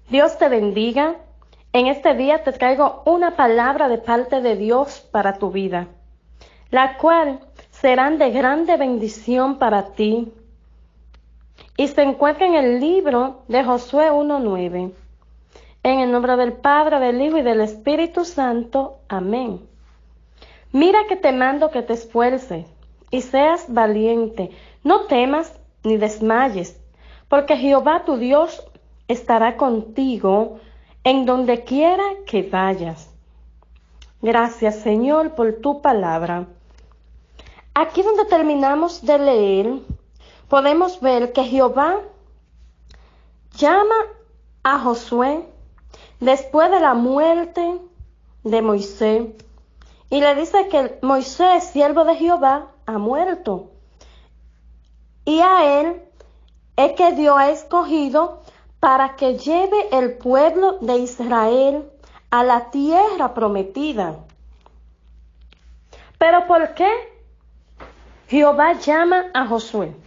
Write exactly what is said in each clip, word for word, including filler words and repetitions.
Dios te bendiga. En este día te traigo una palabra de parte de Dios para tu vida, la cual serán de grande bendición para ti. Y se encuentra en el libro de Josué uno nueve. En el nombre del Padre, del Hijo y del Espíritu Santo. Amén. Mira que te mando que te esfuerces y seas valiente. No temas ni desmayes, porque Jehová tu Dios estará contigo en donde quiera que vayas. Gracias, Señor, por tu palabra. Aquí donde terminamos de leer, podemos ver que Jehová llama a Josué después de la muerte de Moisés y le dice que Moisés, siervo de Jehová, ha muerto. Y a él es que Dios ha escogido para que lleve el pueblo de Israel a la tierra prometida. ¿Pero por qué Jehová llama a Josué?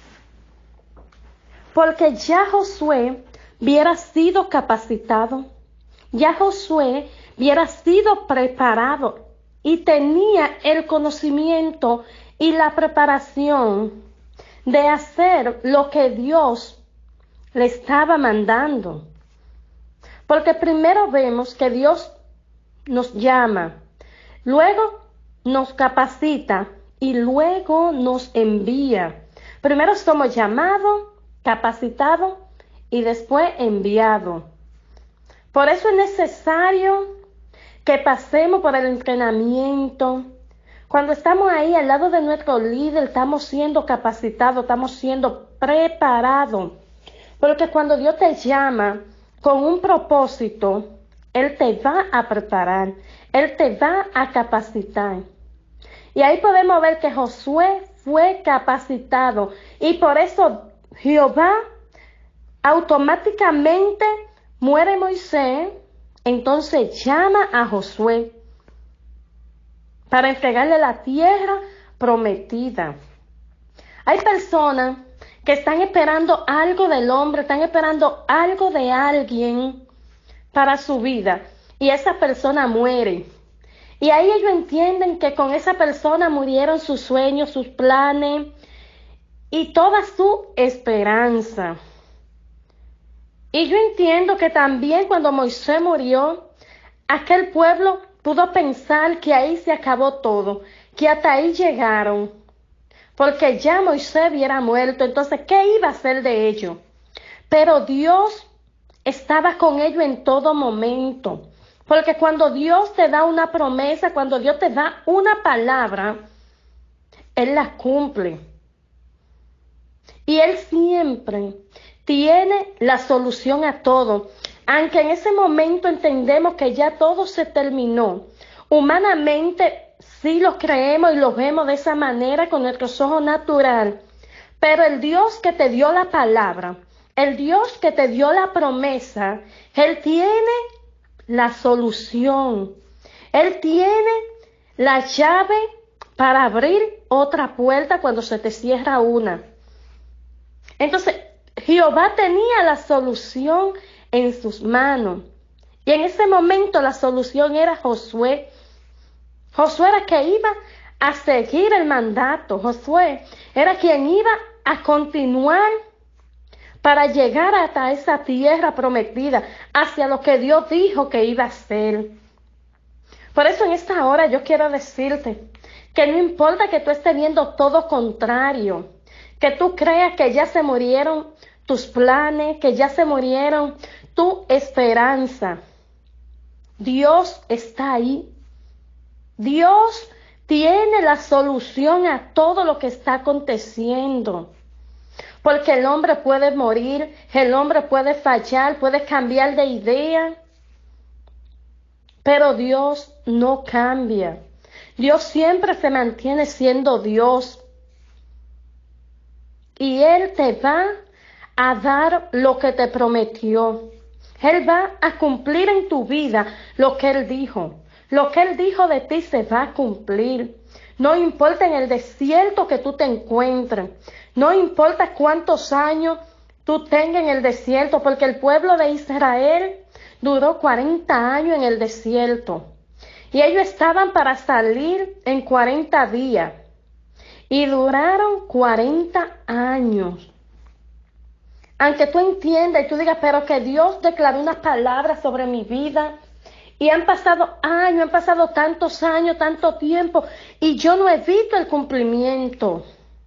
Porque ya Josué hubiera sido capacitado, ya Josué hubiera sido preparado y tenía el conocimiento y la preparación de hacer lo que Dios le estaba mandando. Porque primero vemos que Dios nos llama, luego nos capacita y luego nos envía. Primero somos llamados, capacitados y después enviados. Por eso es necesario que pasemos por el entrenamiento. Cuando estamos ahí al lado de nuestro líder, estamos siendo capacitados, estamos siendo preparados. Porque cuando Dios te llama con un propósito, Él te va a preparar, Él te va a capacitar. Y ahí podemos ver que Josué fue capacitado y por eso Jehová automáticamente muere Moisés, entonces llama a Josué para entregarle la tierra prometida. Hay personas que están esperando algo del hombre, están esperando algo de alguien para su vida y esa persona muere. Y ahí ellos entienden que con esa persona murieron sus sueños, sus planes y toda su esperanza. Y yo entiendo que también cuando Moisés murió, aquel pueblo pudo pensar que ahí se acabó todo, que hasta ahí llegaron, porque ya Moisés hubiera muerto, entonces, ¿qué iba a hacer de ellos? Pero Dios estaba con ellos en todo momento, porque cuando Dios te da una promesa, cuando Dios te da una palabra, Él la cumple. Y Él siempre tiene la solución a todo. Aunque en ese momento entendemos que ya todo se terminó, humanamente sí lo creemos y lo vemos de esa manera con nuestros ojos naturales. Pero el Dios que te dio la palabra, el Dios que te dio la promesa, Él tiene la solución. Él tiene la llave para abrir otra puerta cuando se te cierra una. Entonces, Jehová tenía la solución en sus manos. Y en ese momento la solución era Josué. Josué era que iba a seguir el mandato. Josué era quien iba a continuar para llegar hasta esa tierra prometida, hacia lo que Dios dijo que iba a hacer. Por eso en esta hora yo quiero decirte que no importa que tú estés viendo todo contrario, que tú creas que ya se murieron tus planes, que ya se murieron tu esperanza. Dios está ahí. Dios tiene la solución a todo lo que está aconteciendo. Porque el hombre puede morir, el hombre puede fallar, puede cambiar de idea. Pero Dios no cambia. Dios siempre se mantiene siendo Dios. Y Él te va a dar lo que te prometió. Él va a cumplir en tu vida lo que Él dijo. Lo que Él dijo de ti se va a cumplir. No importa en el desierto que tú te encuentres. No importa cuántos años tú tengas en el desierto, porque el pueblo de Israel duró cuarenta años en el desierto. Y ellos estaban para salir en cuarenta días. Y duraron cuarenta años. Aunque tú entiendas y tú digas, pero que Dios declaró unas palabras sobre mi vida. Y han pasado años, han pasado tantos años, tanto tiempo. Y yo no he visto el cumplimiento.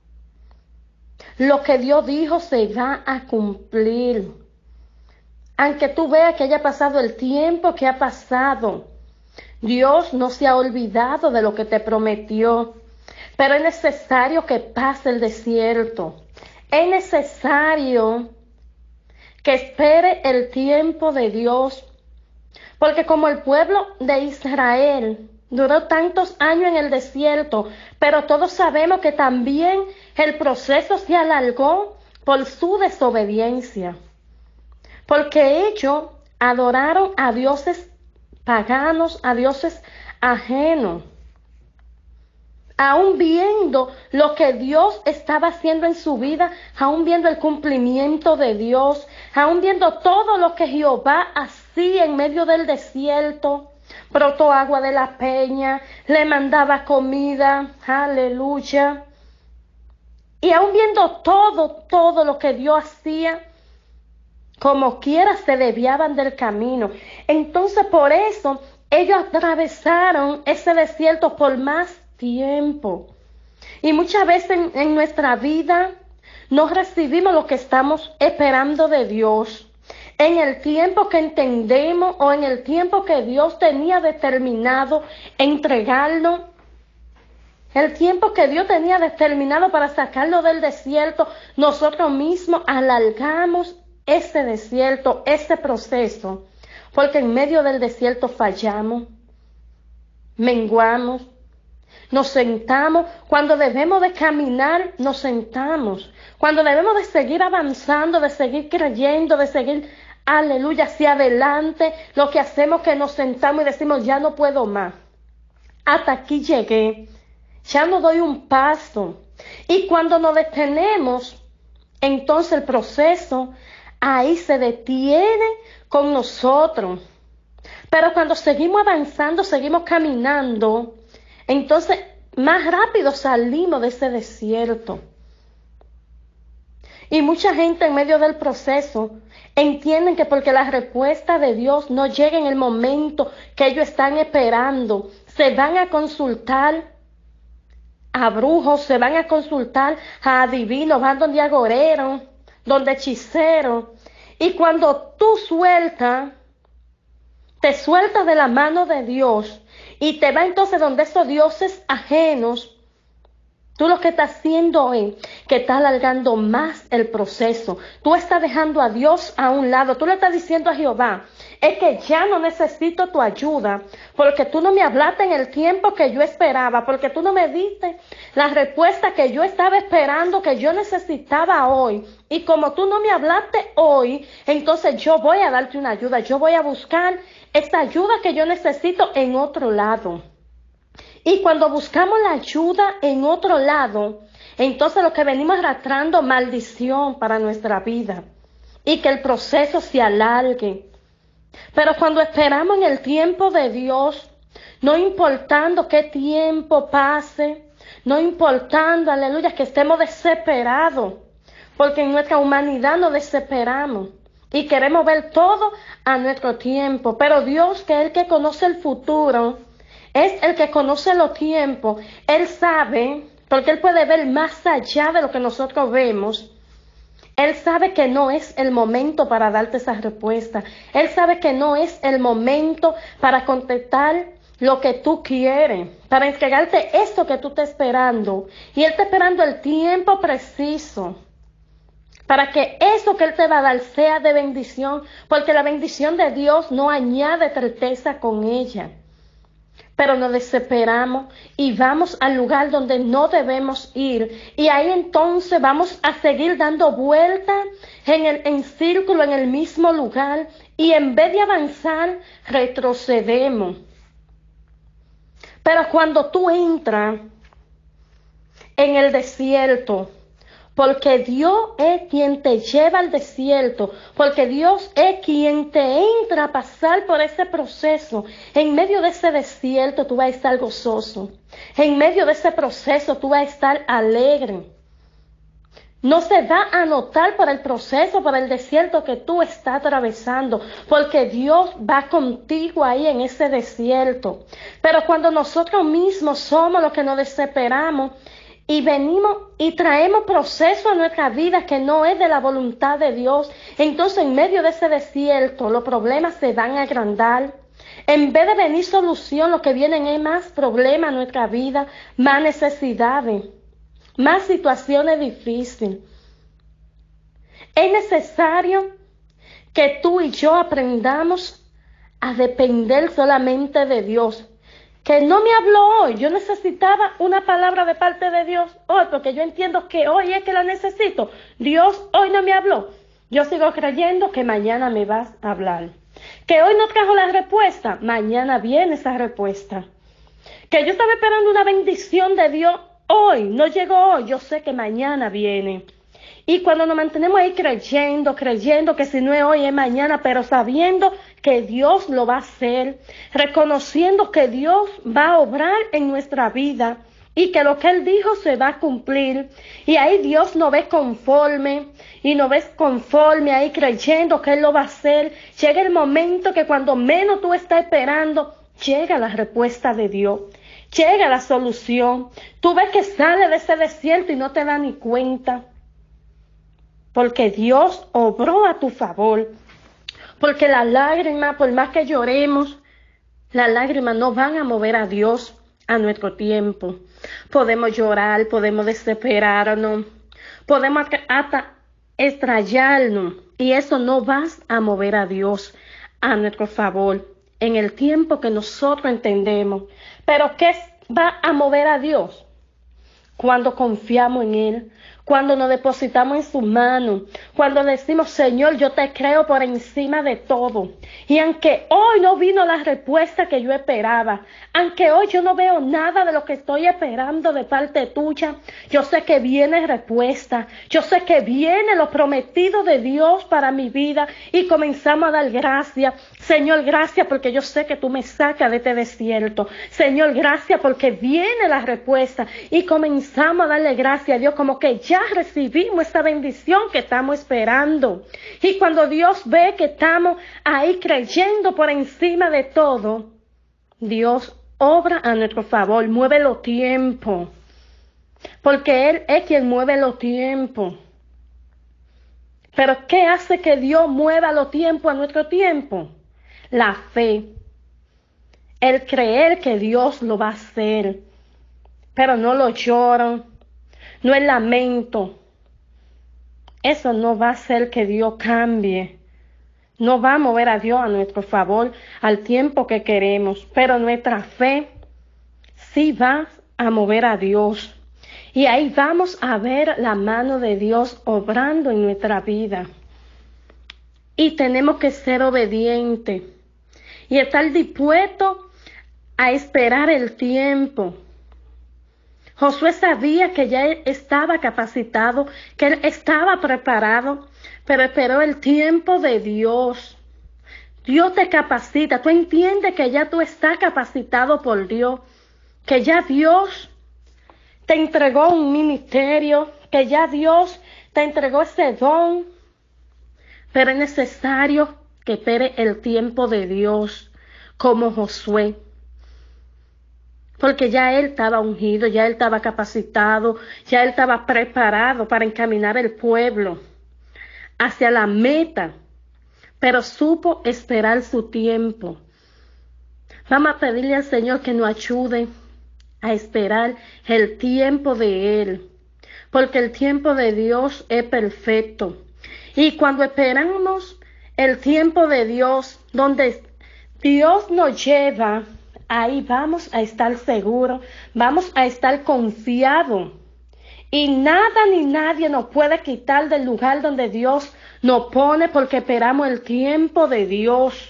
Lo que Dios dijo se va a cumplir. Aunque tú veas que haya pasado el tiempo que ha pasado, Dios no se ha olvidado de lo que te prometió. Pero es necesario que pase el desierto. Es necesario que espere el tiempo de Dios. Porque como el pueblo de Israel duró tantos años en el desierto, pero todos sabemos que también el proceso se alargó por su desobediencia. Porque ellos adoraron a dioses paganos, a dioses ajenos. Aún viendo lo que Dios estaba haciendo en su vida, aún viendo el cumplimiento de Dios, aún viendo todo lo que Jehová hacía en medio del desierto, brotó agua de la peña, le mandaba comida, aleluya. Y aún viendo todo, todo lo que Dios hacía, como quiera se desviaban del camino. Entonces por eso ellos atravesaron ese desierto por más tiempo. Y muchas veces en, en nuestra vida no recibimos lo que estamos esperando de Dios en el tiempo que entendemos o en el tiempo que Dios tenía determinado entregarlo. El tiempo que Dios tenía determinado para sacarlo del desierto, nosotros mismos alargamos ese desierto, ese proceso, porque en medio del desierto fallamos, menguamos, nos sentamos. Cuando debemos de caminar, nos sentamos. Cuando debemos de seguir avanzando, de seguir creyendo, de seguir, aleluya, hacia adelante, lo que hacemos es que nos sentamos y decimos, ya no puedo más. Hasta aquí llegué. Ya no doy un paso. Y cuando nos detenemos, entonces el proceso ahí se detiene con nosotros. Pero cuando seguimos avanzando, seguimos caminando, entonces más rápido salimos de ese desierto. Y mucha gente en medio del proceso entienden que porque la respuesta de Dios no llega en el momento que ellos están esperando, se van a consultar a brujos, se van a consultar a adivinos, van donde agoreros, donde hechiceros. Y cuando tú sueltas, te sueltas de la mano de Dios y te va entonces donde esos dioses ajenos, tú lo que estás haciendo es que estás alargando más el proceso. Tú estás dejando a Dios a un lado. Tú le estás diciendo a Jehová, es que ya no necesito tu ayuda, porque tú no me hablaste en el tiempo que yo esperaba, porque tú no me diste la respuesta que yo estaba esperando, que yo necesitaba hoy. Y como tú no me hablaste hoy, entonces yo voy a darte una ayuda. Yo voy a buscar esta ayuda que yo necesito en otro lado. Y cuando buscamos la ayuda en otro lado, entonces lo que venimos arrastrando, maldición para nuestra vida. Y que el proceso se alargue. Pero cuando esperamos en el tiempo de Dios, no importando qué tiempo pase, no importando, aleluya, que estemos desesperados, porque en nuestra humanidad nos desesperamos y queremos ver todo a nuestro tiempo. Pero Dios, que es el que conoce el futuro, es el que conoce los tiempos. Él sabe, porque Él puede ver más allá de lo que nosotros vemos. Él sabe que no es el momento para darte esa respuesta. Él sabe que no es el momento para contestar lo que tú quieres, para entregarte esto que tú estás esperando. Y Él está esperando el tiempo preciso para que eso que Él te va a dar sea de bendición, porque la bendición de Dios no añade tristeza con ella. Pero nos desesperamos y vamos al lugar donde no debemos ir. Y ahí entonces vamos a seguir dando vueltas en el en círculo, en el mismo lugar. Y en vez de avanzar, retrocedemos. Pero cuando tú entras en el desierto, porque Dios es quien te lleva al desierto, porque Dios es quien te entra a pasar por ese proceso. En medio de ese desierto tú vas a estar gozoso. En medio de ese proceso tú vas a estar alegre. No se va a notar por el proceso, por el desierto que tú estás atravesando, porque Dios va contigo ahí en ese desierto. Pero cuando nosotros mismos somos los que nos desesperamos y venimos y traemos proceso a nuestra vida que no es de la voluntad de Dios, entonces en medio de ese desierto los problemas se van a agrandar. En vez de venir solución, lo que vienen es más problemas a nuestra vida, más necesidades, más situaciones difíciles. Es necesario que tú y yo aprendamos a depender solamente de Dios. Que no me habló hoy, yo necesitaba una palabra de parte de Dios hoy, porque yo entiendo que hoy es que la necesito. Dios hoy no me habló. Yo sigo creyendo que mañana me vas a hablar. Que hoy no trajo la respuesta, mañana viene esa respuesta. Que yo estaba esperando una bendición de Dios hoy, no llegó hoy, yo sé que mañana viene. Y cuando nos mantenemos ahí creyendo, creyendo que si no es hoy es mañana, pero sabiendo que Dios lo va a hacer, reconociendo que Dios va a obrar en nuestra vida y que lo que Él dijo se va a cumplir. Y ahí Dios nos ve conforme y nos ves conforme ahí creyendo que Él lo va a hacer. Llega el momento que cuando menos tú estás esperando, llega la respuesta de Dios. Llega la solución. Tú ves que sale de ese desierto y no te das ni cuenta. Porque Dios obró a tu favor. Porque las lágrimas, por más que lloremos, las lágrimas no van a mover a Dios a nuestro tiempo. Podemos llorar, podemos desesperarnos, podemos hasta estrellarnos. Y eso no va a mover a Dios a nuestro favor en el tiempo que nosotros entendemos. Pero ¿qué va a mover a Dios? Cuando confiamos en Él, cuando nos depositamos en sus manos, cuando decimos, Señor, yo te creo por encima de todo. Y aunque hoy no vino la respuesta que yo esperaba, aunque hoy yo no veo nada de lo que estoy esperando de parte tuya, yo sé que viene respuesta, yo sé que viene lo prometido de Dios para mi vida y comenzamos a dar gracias. Señor, gracias porque yo sé que tú me sacas de este desierto. Señor, gracias porque viene la respuesta y comenzamos a darle gracias a Dios como que ya recibimos esta bendición que estamos esperando. Y cuando Dios ve que estamos ahí creyendo por encima de todo, Dios obra a nuestro favor, mueve los tiempos, porque Él es quien mueve los tiempos. Pero ¿qué hace que Dios mueva los tiempos a nuestro tiempo? La fe, el creer que Dios lo va a hacer, pero no lo lloro, no el lamento. Eso no va a hacer que Dios cambie. No va a mover a Dios a nuestro favor al tiempo que queremos. Pero nuestra fe sí va a mover a Dios. Y ahí vamos a ver la mano de Dios obrando en nuestra vida. Y tenemos que ser obedientes. Y estar dispuestos a esperar el tiempo. Josué sabía que ya estaba capacitado, que él estaba preparado, pero esperó el tiempo de Dios. Dios te capacita, tú entiendes que ya tú estás capacitado por Dios, que ya Dios te entregó un ministerio, que ya Dios te entregó ese don, pero es necesario que espere el tiempo de Dios, como Josué. Porque ya él estaba ungido, ya él estaba capacitado, ya él estaba preparado para encaminar el pueblo hacia la meta, pero supo esperar su tiempo. Vamos a pedirle al Señor que nos ayude a esperar el tiempo de Él, porque el tiempo de Dios es perfecto. Y cuando esperamos el tiempo de Dios, donde Dios nos lleva, ahí vamos a estar seguros, vamos a estar confiados. Y nada ni nadie nos puede quitar del lugar donde Dios nos pone porque esperamos el tiempo de Dios.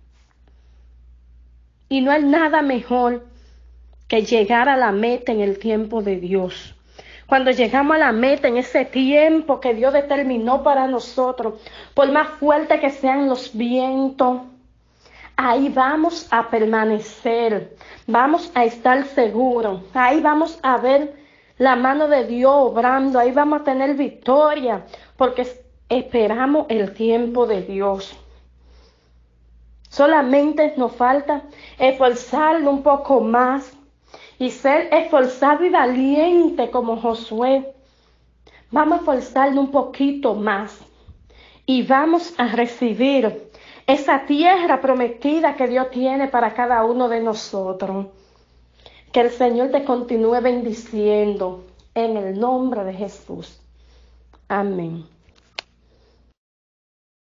Y no hay nada mejor que llegar a la meta en el tiempo de Dios. cuando llegamos a la meta en ese tiempo que Dios determinó para nosotros, por más fuerte que sean los vientos, ahí vamos a permanecer, vamos a estar seguros, ahí vamos a ver la mano de Dios obrando, ahí vamos a tener victoria, porque esperamos el tiempo de Dios. Solamente nos falta esforzarnos un poco más y ser esforzado y valiente como Josué. Vamos a esforzarnos un poquito más y vamos a recibir esa tierra prometida que Dios tiene para cada uno de nosotros. Que el Señor te continúe bendiciendo en el nombre de Jesús. Amén.